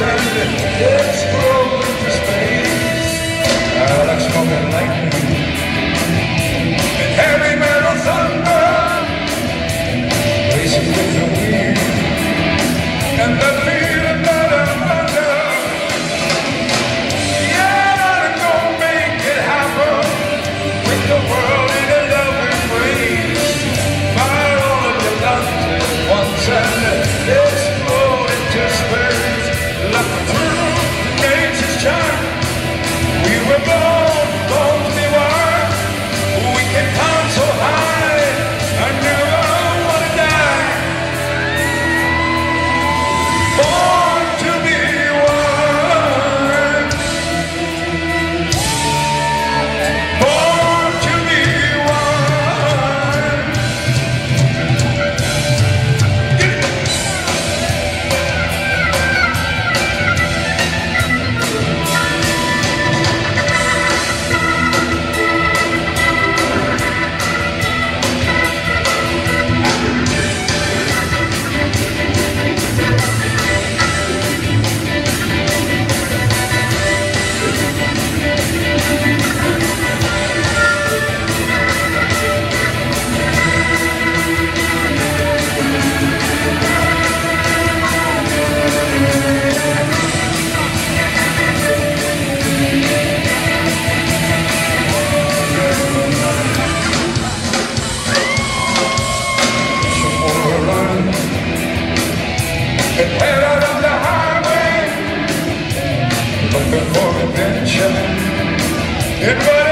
and explode into space. Like smoking lightning and heavy metal thunder, racing with the wind and the feeling that I'm under. Yeah, I'm gonna make it happen with the world in a love embrace. Fire all of your guns at once and explode into space. Look through nature's charm. We were born to be wild. We can climb so high. I never wanna die. Born to be wild. Born to be wild. Head out on the highway, looking for adventure.